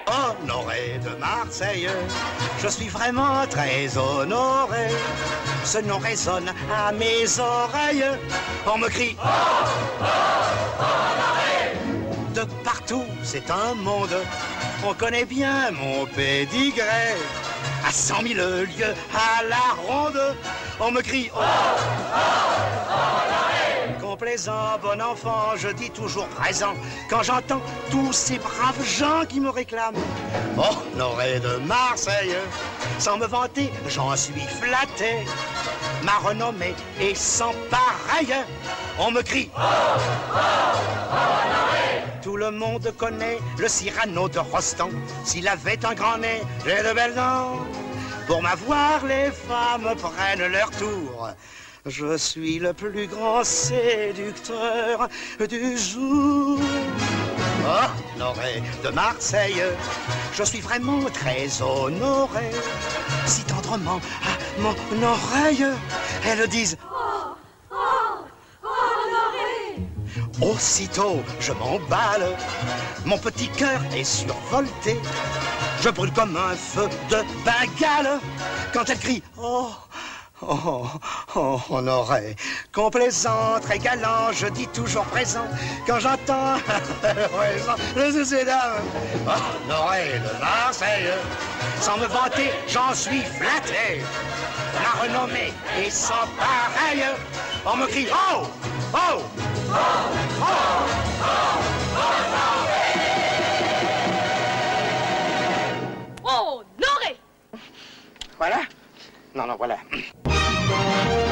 Honoré de Marseille, je suis vraiment très honoré. Ce nom résonne à mes oreilles. On me crie honoré. De partout, c'est un monde. On connaît bien mon pédigré. À 100 000 lieues à la ronde, on me crie complaisant, bon enfant, je dis toujours présent quand j'entends tous ces braves gens qui me réclament. Honoré de Marseille, sans me vanter, j'en suis flatté. Ma renommée est sans pareil. On me crie honoré. Tout le monde connaît le Cyrano de Rostand. S'il avait un grand nez, j'ai de belles dents. Pour m'avoir, les femmes prennent leur tour. Je suis le plus grand séducteur du jour. Honoré de Marseille, je suis vraiment très honoré. Si tendrement à mon oreille, elles disent honoré. Aussitôt, je m'emballe, mon petit cœur est survolté. Je brûle comme un feu de Bengale quand elles crient honoré, complaisant, très galant, je dis toujours présent quand j'entends ces dames. Honoré de Marseille, sans me vanter, j'en suis flatté. Ma renommée est sans pareil. On me crie honoré. Voilà. Non, voilà.